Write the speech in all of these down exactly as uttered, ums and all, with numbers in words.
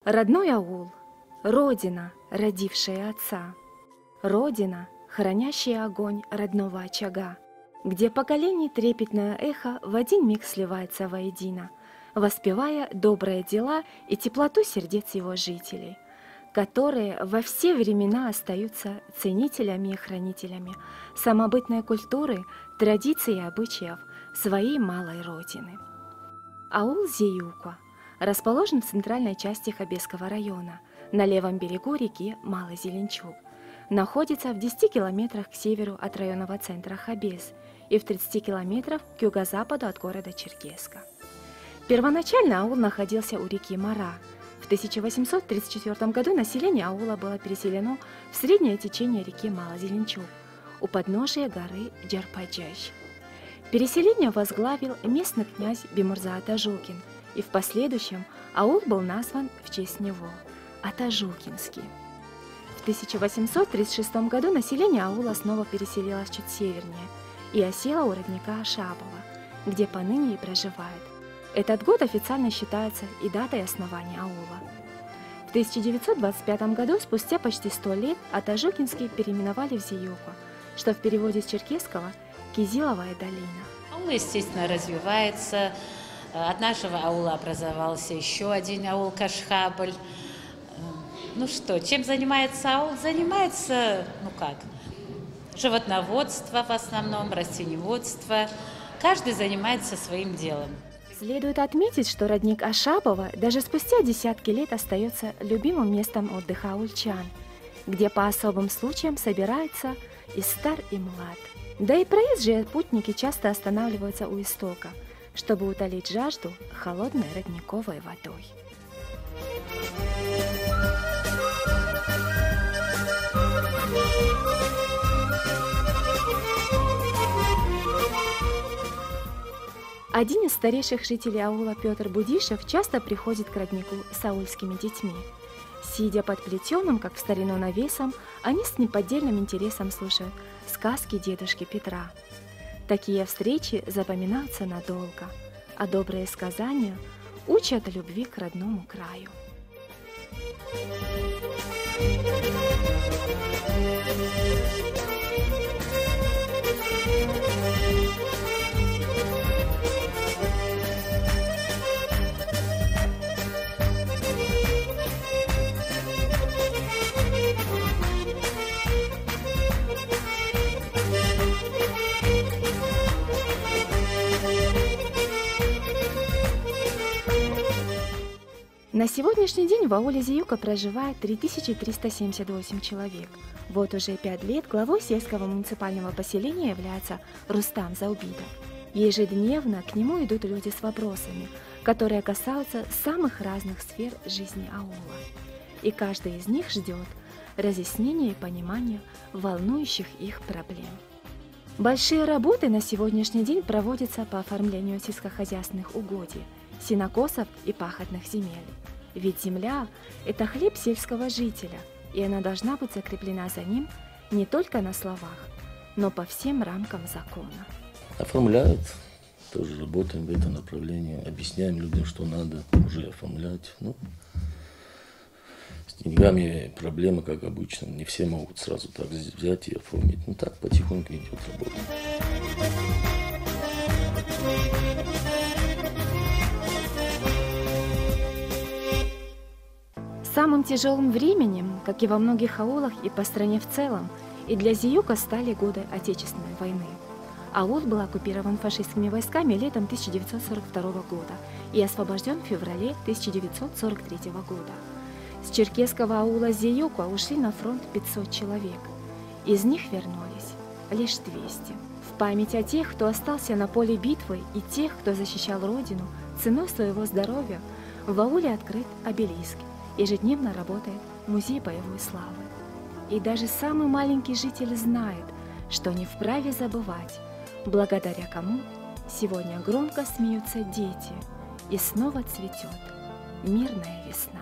Родной аул, родина, родившая отца, родина, хранящая огонь родного очага, где поколений трепетное эхо в один миг сливается воедино, воспевая добрые дела и теплоту сердец его жителей, которые во все времена остаются ценителями и хранителями самобытной культуры, традиций и обычаев своей малой родины. Аул Зеюква расположен в центральной части Хабесского района, на левом берегу реки Малый Зеленчук. Находится в десяти километрах к северу от районного центра Хабес и в тридцати километрах к юго-западу от города Черкесска. Первоначально аул находился у реки Мара. В тысяча восемьсот тридцать четвёртом году население аула было переселено в среднее течение реки Малый Зеленчук у подножия горы Джарпаджащ. Переселение возглавил местный князь Бимурза Атажукин, и в последующем аул был назван в честь него – Атажукинский. В тысяча восемьсот тридцать шестом году население аула снова переселилось чуть севернее и осело у родника Ашапова, где поныне и проживает. Этот год официально считается и датой основания аула. В тысяча девятьсот двадцать пятом году, спустя почти сто лет, Атажукинский переименовали в Зеюква, что в переводе с черкесского «Кизиловая долина». Аул, естественно, развивается. От нашего аула образовался еще один аул Кашхабль. Ну что, чем занимается аул? Занимается, ну как, животноводство в основном, растениеводство. Каждый занимается своим делом. Следует отметить, что родник Ашапова даже спустя десятки лет остается любимым местом отдыха аульчан, где по особым случаям собираются и стар, и млад. Да и проезжие путники часто останавливаются у истока, чтобы утолить жажду холодной родниковой водой. Один из старейших жителей аула Петр Будишев часто приходит к роднику с аульскими детьми. Сидя под плетеным, как в старину, навесом, они с неподдельным интересом слушают сказки дедушки Петра. Такие встречи запоминаются надолго, а добрые сказания учат любви к родному краю. На сегодняшний день в ауле Зеюква проживает три тысячи триста семьдесят восемь человек. Вот уже пять лет главой сельского муниципального поселения является Рустам Заубидов. Ежедневно к нему идут люди с вопросами, которые касаются самых разных сфер жизни аула. И каждый из них ждет разъяснения и понимания волнующих их проблем. Большие работы на сегодняшний день проводятся по оформлению сельскохозяйственных угодий, сенокосов и пахотных земель. Ведь земля – это хлеб сельского жителя, и она должна быть закреплена за ним не только на словах, но по всем рамкам закона. Оформляют, тоже работаем в этом направлении, объясняем людям, что надо уже оформлять. Ну, с деньгами проблема, как обычно, не все могут сразу так взять и оформить. Ну так потихоньку идет работа. Самым тяжелым временем, как и во многих аулах и по стране в целом, и для Зеюква стали годы Отечественной войны. Аул был оккупирован фашистскими войсками летом тысяча девятьсот сорок второго года и освобожден в феврале тысяча девятьсот сорок третьего года. С черкесского аула Зеюква ушли на фронт пятьсот человек. Из них вернулись лишь двести. В память о тех, кто остался на поле битвы, и тех, кто защищал родину ценой своего здоровья, в ауле открыт обелиск. Ежедневно работает музей боевой славы. И даже самый маленький житель знает, что не вправе забывать, благодаря кому сегодня громко смеются дети, и снова цветет мирная весна.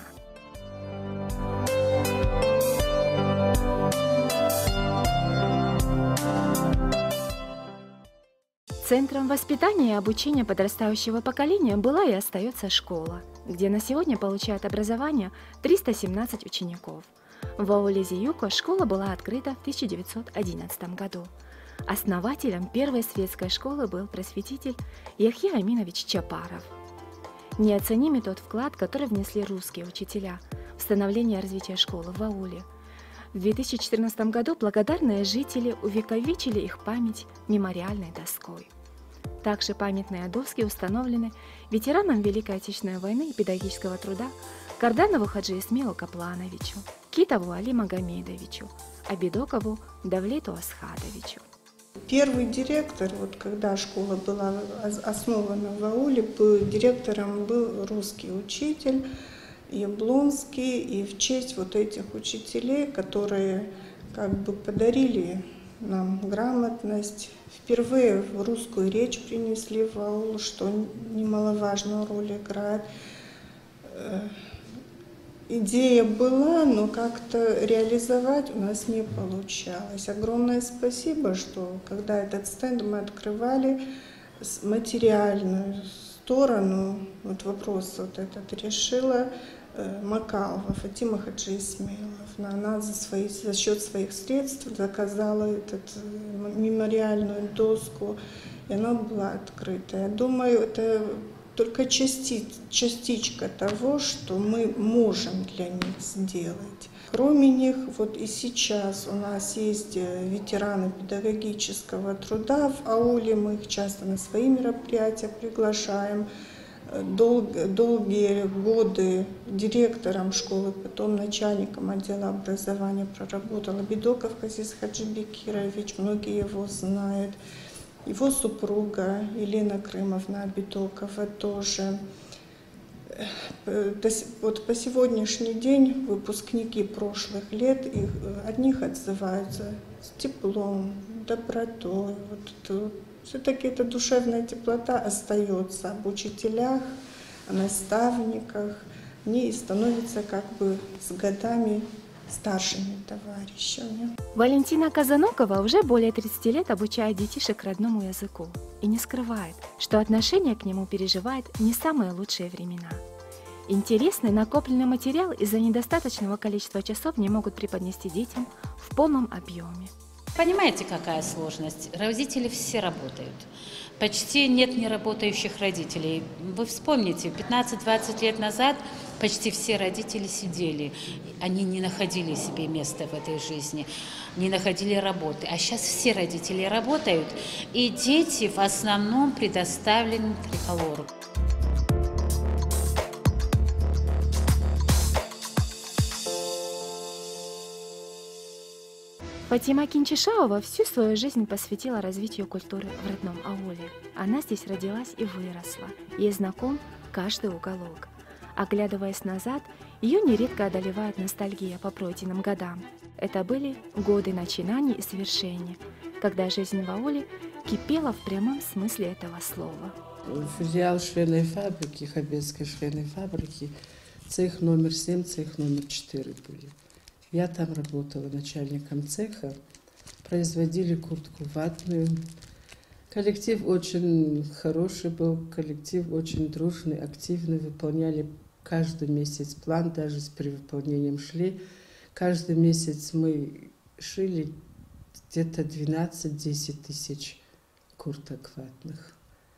Центром воспитания и обучения подрастающего поколения была и остается школа. где на сегодня получают образование триста семнадцать учеников. В ауле Зиюко школа была открыта в тысяча девятьсот одиннадцатом году. Основателем первой светской школы был просветитель Яхья Аминович Чапаров. Неоценимый тот вклад, который внесли русские учителя в становление и развитие школы в ауле. В две тысячи четырнадцатом году благодарные жители увековечили их память мемориальной доской. Также памятные доски установлены ветеранам Великой Отечественной войны и педагогического труда Карданову Хаджи Исмеилу Каплановичу, Китову Али Магомедовичу, Абидокову Давлету Асхадовичу. Первый директор, вот когда школа была основана в ауле, был, директором был русский учитель Яблонский, и в честь вот этих учителей, которые как бы подарили нам грамотность, впервые в русскую речь принесли в аул, что немаловажную роль играет. Идея была, но как-то реализовать у нас не получалось. Огромное спасибо, что когда этот стенд мы открывали, материальную сторону, вот вопрос вот этот решила Макалова Фатима Хаджи Исмеиловна. Она за, свои, за счет своих средств заказала этот, мемориальную доску, и она была открыта. Я думаю, это только части, частичка того, что мы можем для них сделать. Кроме них, вот и сейчас у нас есть ветераны педагогического труда в ауле, мы их часто на свои мероприятия приглашаем. Дол, долгие годы директором школы, потом начальником отдела образования проработал Абидоков Казис Хаджибекирович, многие его знают. Его супруга Елена Крымовна Абидокова тоже. Вот по сегодняшний день выпускники прошлых лет, их, от них отзываются с теплом, добротой. Вот, все-таки эта душевная теплота остается об учителях, о наставниках, они становятся как бы с годами старшими товарищами. Валентина Казанокова уже более тридцати лет обучает детишек родному языку и не скрывает, что отношение к нему переживает не самые лучшие времена. Интересный накопленный материал из-за недостаточного количества часов не могут преподнести детям в полном объеме. Понимаете, какая сложность? Родители все работают. Почти нет неработающих родителей. Вы вспомните, пятнадцать-двадцать лет назад почти все родители сидели. Они не находили себе места в этой жизни, не находили работы. А сейчас все родители работают, и дети в основном предоставлены триколору. Фатима Кинчишаова всю свою жизнь посвятила развитию культуры в родном ауле. Она здесь родилась и выросла, ей знаком каждый уголок. Оглядываясь назад, ее нередко одолевает ностальгия по пройденным годам. Это были годы начинаний и свершений, когда жизнь в ауле кипела в прямом смысле этого слова. Филиал швейной фабрики, Хабецкой швейной фабрики, цех номер семь, цех номер четыре были. Я там работала начальником цеха, производили куртку ватную. Коллектив очень хороший был, коллектив очень дружный, активный, выполняли каждый месяц план, даже с перевыполнением шли. Каждый месяц мы шили где-то двенадцать-десять тысяч курток ватных.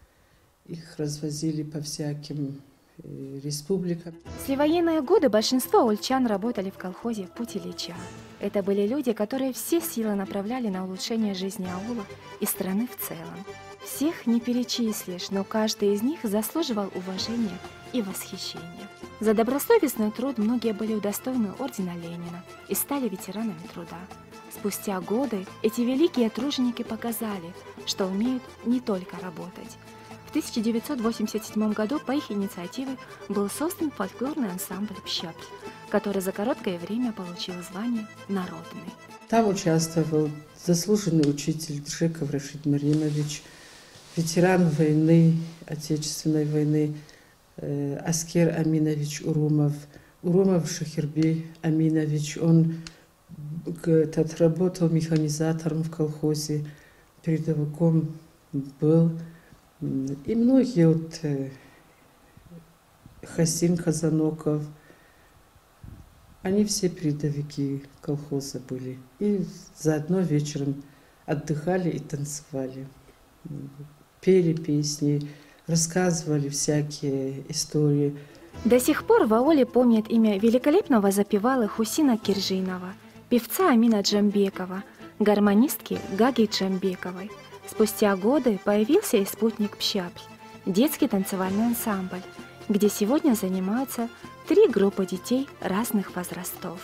Их развозили по всяким республикам. В слевоенные годы большинство аульчан работали в колхозе «Путь Ильича». Это были люди, которые все силы направляли на улучшение жизни аула и страны в целом. Всех не перечислишь, но каждый из них заслуживал уважения и восхищения. За добросовестный труд многие были удостоены ордена Ленина и стали ветеранами труда. Спустя годы эти великие труженики показали, что умеют не только работать. В тысяча девятьсот восемьдесят седьмом году по их инициативе был создан фольклорный ансамбль «Пщепки», который за короткое время получил звание «Народный». Там участвовал заслуженный учитель Джеков Рашид Маримович, ветеран войны, Отечественной войны э, Аскер Аминович Урумов, Урумов Шахирбей Аминович. Он этот, работал механизатором в колхозе, передовиком был. И многие вот, э, Хасин Хазаноков. Они все передовики колхоза были. И заодно вечером отдыхали и танцевали. Пели песни, рассказывали всякие истории. До сих пор в ауле помнят имя великолепного запевалы Хусина Киржинова, певца Амина Джамбекова, гармонистки Гаги Джамбековой. Спустя годы появился и спутник Пщапль, детский танцевальный ансамбль, где сегодня занимаются три группы детей разных возрастов.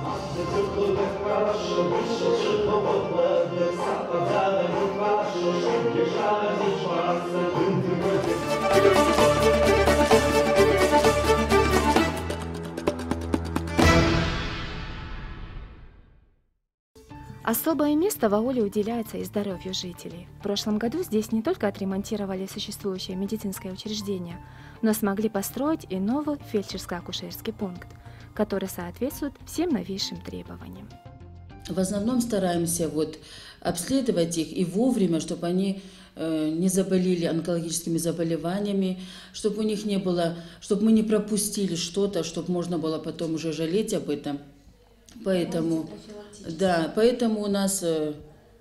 Особое место в ауле уделяется и здоровью жителей. В прошлом году здесь не только отремонтировали существующее медицинское учреждение, но смогли построить и новый фельдшерско-акушерский пункт, который соответствует всем новейшим требованиям. В основном стараемся вот обследовать их и вовремя, чтобы они э, не заболели онкологическими заболеваниями, чтобы у них не было, чтобы мы не пропустили что-то, чтобы можно было потом уже жалеть об этом. Поэтому, да, поэтому у нас э,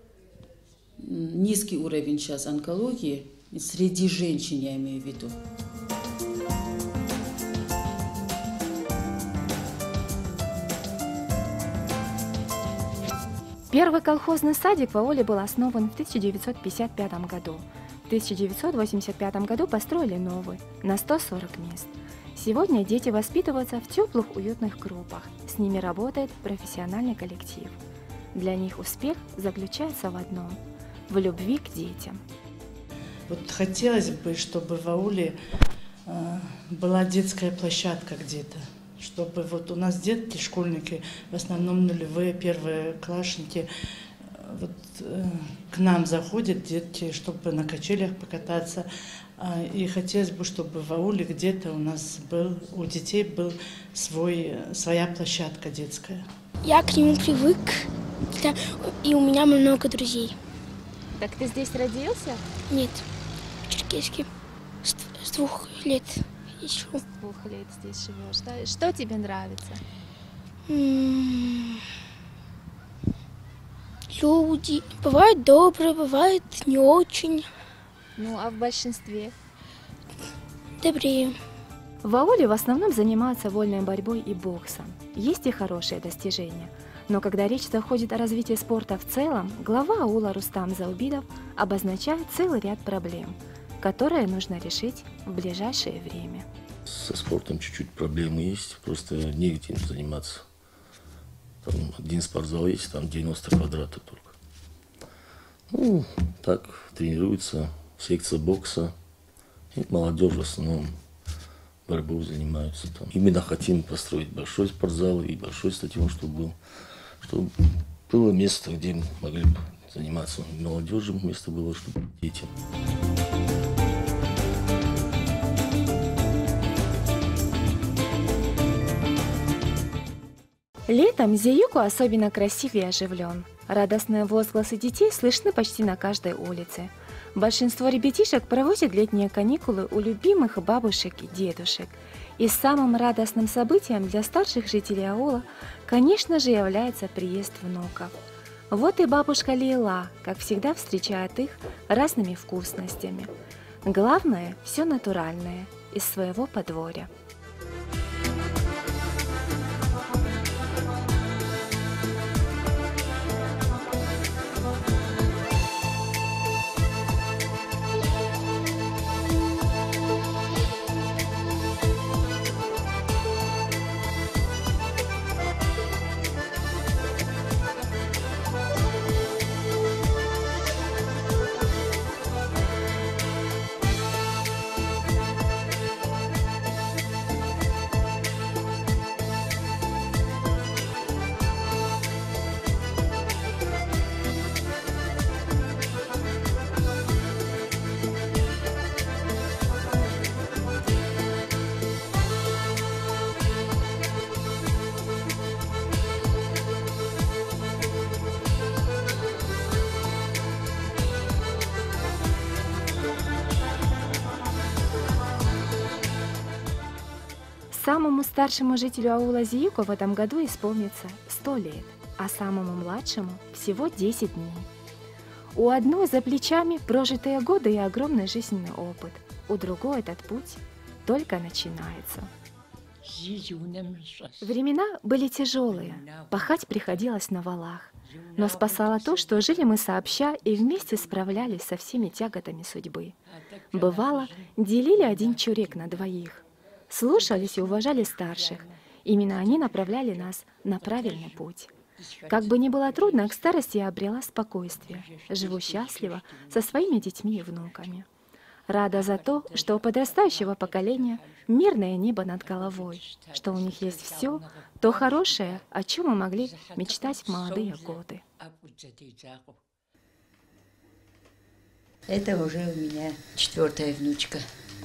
низкий уровень сейчас онкологии среди женщин, я имею в виду. Первый колхозный садик в ауле был основан в тысяча девятьсот пятьдесят пятом году. В тысяча девятьсот восемьдесят пятом году построили новый, на сто сорок мест. Сегодня дети воспитываются в теплых, уютных группах. С ними работает профессиональный коллектив. Для них успех заключается в одном – в любви к детям. Вот хотелось бы, чтобы в ауле э, была детская площадка где-то. Чтобы вот у нас детки, школьники, в основном нулевые, первые классники, вот, э, к нам заходят детки, чтобы на качелях покататься. И хотелось бы, чтобы в ауле где-то у нас был, у детей был свой, своя площадка детская. Я к нему привык, и у меня много друзей. Так ты здесь родился? Нет, в Черкесске. С, с двух лет еще. С двух лет здесь живешь, да? Что тебе нравится? М-м- люди. Бывают добрые, бывают не очень. Ну, а в большинстве? Добрее. В ауле в основном занимаются вольной борьбой и боксом. Есть и хорошие достижения. Но когда речь заходит о развитии спорта в целом, глава аула Рустам Заубидов обозначает целый ряд проблем, которые нужно решить в ближайшее время. Со спортом чуть-чуть проблемы есть, просто негде им заниматься. Там один спортзал есть, там девяносто квадратов только. Ну, так, тренируются. Секция бокса, и молодежь в основном борьбой занимаются там. Именно хотим построить большой спортзал и большой стадион, чтобы был, чтобы было место, где могли бы заниматься молодежью, место было, чтобы детям. Летом Зеюку особенно красив и оживлен. Радостные возгласы детей слышны почти на каждой улице. Большинство ребятишек проводят летние каникулы у любимых бабушек и дедушек. И самым радостным событием для старших жителей аула, конечно же, является приезд внуков. Вот и бабушка Лейла, как всегда, встречает их разными вкусностями. Главное – все натуральное, из своего подворья. Самому старшему жителю аула Зиюка в этом году исполнится сто лет, а самому младшему всего десять дней. У одной за плечами прожитые годы и огромный жизненный опыт, у другой этот путь только начинается. Времена были тяжелые, пахать приходилось на валах, но спасало то, что жили мы сообща и вместе справлялись со всеми тяготами судьбы. Бывало, делили один чурек на двоих, слушались и уважали старших, именно они направляли нас на правильный путь. Как бы ни было трудно, к старости я обрела спокойствие, живу счастливо со своими детьми и внуками. Рада за то, что у подрастающего поколения мирное небо над головой, что у них есть все то хорошее, о чем мы могли мечтать в молодые годы. Это уже у меня четвертая внучка.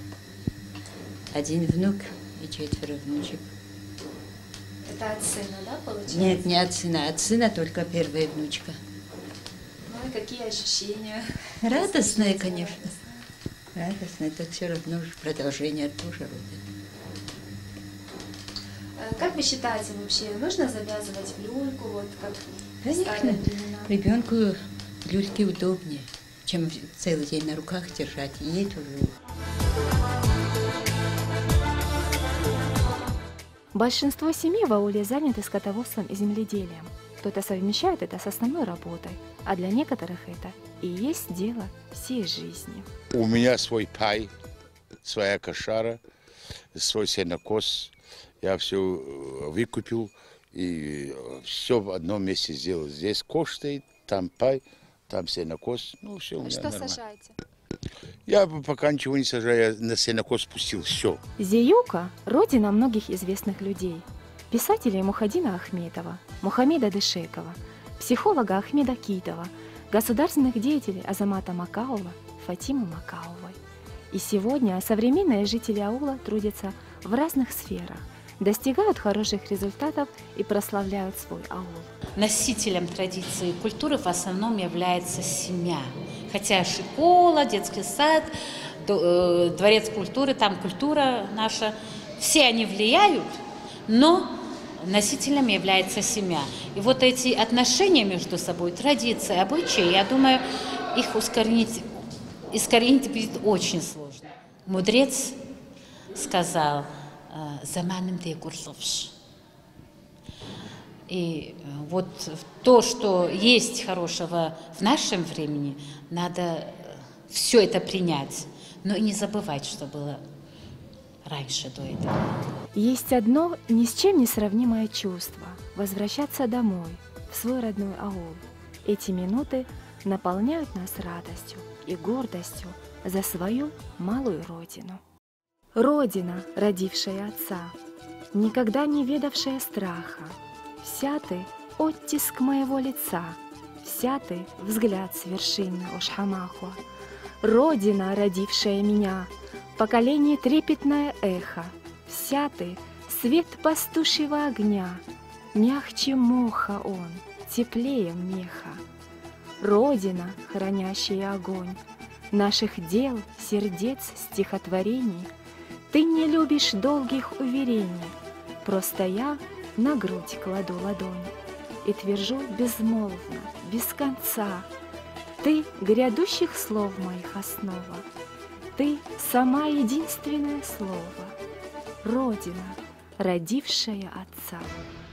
Один внук и четверо внучек. Это от сына, да, получается? Нет, не от сына. От сына только первая внучка. Ну и какие ощущения? Радостные, конечно. Радостно, это все равно же продолжение тоже рода. Как вы считаете вообще, нужно завязывать в люльку, вот как в старые Конечно, времена? ребенку люльки удобнее, чем целый день на руках держать. И ей тоже. Большинство семей в ауле заняты скотоводством и земледелием. Кто-то совмещает это с основной работой, а для некоторых это и есть дело всей жизни. У меня свой пай, своя кошара, свой сенокос. Я все выкупил и все в одном месте сделал. Здесь кош стоит, там пай, там сенокос. Ну, все у меня Что нормально. сажаете? Я пока ничего не сажаю, я на сенокос спустил все. Зиюка – родина многих известных людей. Писателей Мухаддина Ахметова, Мухаммеда Дышекова, психолога Ахмеда Китова, государственных деятелей Азамата Макаова, Фатимы Макаовой. И сегодня современные жители аула трудятся в разных сферах, достигают хороших результатов и прославляют свой аул. Носителем традиции и культуры в основном является семья. Хотя школа, детский сад, дворец культуры, там культура наша, все они влияют, но носителем является семья. И вот эти отношения между собой, традиции, обычаи, я думаю, их ускоренить, искоренить будет очень сложно. Мудрец сказал: «Заманым ты курсовш». И вот то, что есть хорошего в нашем времени, надо все это принять, но и не забывать, что было раньше до этого. Есть одно ни с чем не сравнимое чувство – возвращаться домой, в свой родной аул. Эти минуты наполняют нас радостью и гордостью за свою малую родину. Родина, родившая отца, никогда не ведавшая страха, вся ты – оттиск моего лица, вся ты – взгляд с вершины Ошхамахуа. Родина, родившая меня, поколение трепетное эхо, вся ты – свет пастушьего огня, мягче моха он, теплее меха. Родина, хранящая огонь наших дел, сердец, стихотворений, ты не любишь долгих уверений, просто я на грудь кладу ладонь и твержу безмолвно, без конца. Ты грядущих слов моих основа, ты сама единственное слово, Родина, родившая отца.